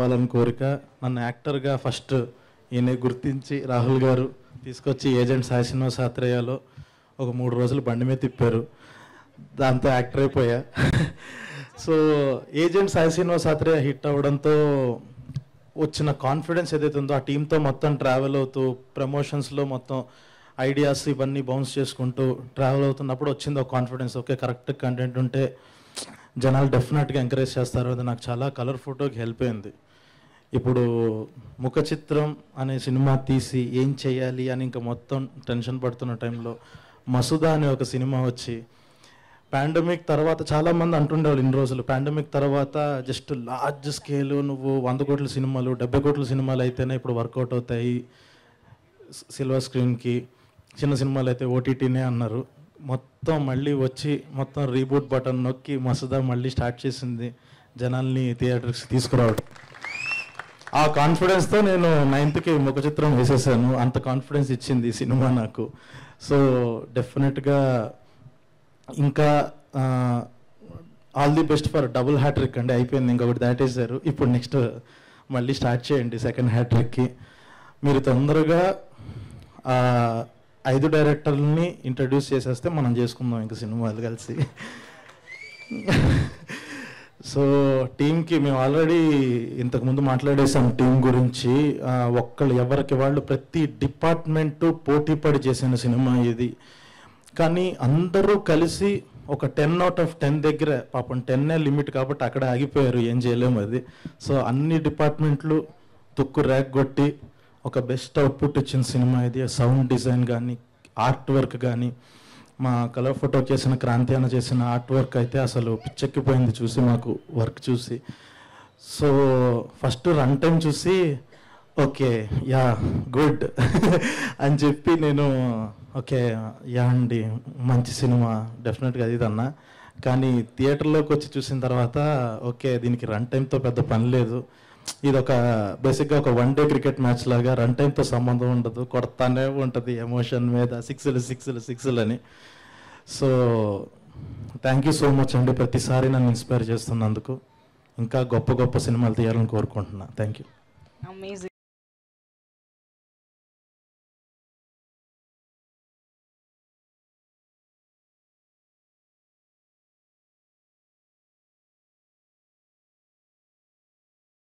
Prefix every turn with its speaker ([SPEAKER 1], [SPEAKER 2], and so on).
[SPEAKER 1] చెప్పాలని కోరిక. నన్ను యాక్టర్గా ఫస్ట్ ఈయన గుర్తించి రాహుల్ గారు తీసుకొచ్చి ఏజెంట్ సాయి శ్రీనివాస్ ఆత్రేయలో ఒక 3 రోజులు బండి మీద తిప్పారు. దాంతో యాక్టర్ అయిపోయా. So agent Sai Srinivas Athreya hit అవ్వడంతో వచ్చిన కాన్ఫిడెన్స్ ఏదైతే ఉందో, ఆ టీంతో మొత్తం ట్రావెల్ అవుతూ ప్రమోషన్స్లో మొత్తం ఐడియాస్ ఇవన్నీ బౌన్స్ చేసుకుంటూ ట్రావెల్ అవుతున్నప్పుడు వచ్చింది ఒక కాన్ఫిడెన్స్. ఓకే, కరెక్ట్ కంటెంట్ ఉంటే జనాలు డెఫినెట్గా ఎంకరేజ్ చేస్తారు. అది నాకు చాలా కలర్ ఫోటోకి హెల్ప్ అయింది. ఇప్పుడు ముఖ చిత్రం అనే సినిమా తీసి ఏం చేయాలి అని ఇంకా మొత్తం టెన్షన్ పడుతున్న టైంలో మసుదా అనే ఒక సినిమా వచ్చి, పాండమిక్ తర్వాత చాలామంది అంటుండేవాళ్ళు ఇన్ని రోజులు, పాండమిక్ తర్వాత జస్ట్ లార్జ్ స్కేలు నువ్వు 100 కోట్ల సినిమాలు 70 కోట్ల సినిమాలు అయితేనే ఇప్పుడు వర్కౌట్ అవుతాయి సిల్వర్ స్క్రీన్కి, చిన్న సినిమాలు అయితే ఓటీటీనే అన్నారు. మొత్తం మళ్ళీ వచ్చి మొత్తం రీబూట్ బటన్ నొక్కి మసుదా మళ్ళీ స్టార్ట్ చేసింది జనాల్ని థియేటర్స్కి తీసుకురావడం. ఆ కాన్ఫిడెన్స్తో నేను 9th ముఖ చిత్రం వేసేసాను. అంత కాన్ఫిడెన్స్ ఇచ్చింది ఈ సినిమా నాకు. సో డెఫినెట్గా ఇంకా all the best for double hattrick అండి. అయిపోయింది, ఇంకొకటి దాటేశారు. ఇప్పుడు నెక్స్ట్ మళ్ళీ స్టార్ట్ చేయండి సెకండ్ హ్యాట్రిక్కి. మీరు తొందరగా 5 డైరెక్టర్లని ఇంట్రడ్యూస్ చేసేస్తే మనం చేసుకుందాం ఇంకా సినిమాలు కలిసి. సో టీంకి మేము ఆల్రెడీ ఇంతకుముందు మాట్లాడేసాం టీం గురించి. ఒక్కళ్ళు ఎవరికి వాళ్ళు ప్రతి డిపార్ట్మెంటు పోటీ పడి చేసిన సినిమా ఇది. కానీ అందరూ కలిసి ఒక 10 out of 10 దగ్గర, పాపం 10 లిమిట్ కాబట్టి అక్కడ ఆగిపోయారు, ఏం చేయలేము అది. సో అన్ని డిపార్ట్మెంట్లు తుక్కు ర్యాక్ కొట్టి ఒక బెస్ట్ అవుట్పుట్ ఇచ్చిన సినిమా ఇది. సౌండ్ డిజైన్ కానీ, ఆర్ట్ వర్క్ కానీ, మా కలర్ ఫోటో చేసిన క్రాంతి అన్న చేసిన ఆర్ట్ వర్క్ అయితే అసలు పిచ్చెక్కిపోయింది చూసి, మాకు వర్క్ చూసి. సో ఫస్ట్ రన్ టైం చూసి ఓకే యా గుడ్ అని చెప్పి నేను ఓకే యా అండి మంచి సినిమా డెఫినెట్గా అది అన్నా. కానీ థియేటర్లోకి వచ్చి చూసిన తర్వాత ఓకే దీనికి రన్ టైంతో పెద్ద పని లేదు, ఇది ఒక బేసిక్గా ఒక 1 డే క్రికెట్ మ్యాచ్ లాగా, రన్ టైంతో సంబంధం ఉండదు, కొడతానే ఉంటుంది ఎమోషన్ మీద, సిక్స్లు అని. So thank you so much అండి, ప్రతిసారి నన్ను ఇన్స్పైర్ చేస్తున్నందుకు. ఇంకా గొప్ప గొప్ప సినిమాలు తీయాలని కోరుకుంటున్నా. Thank you.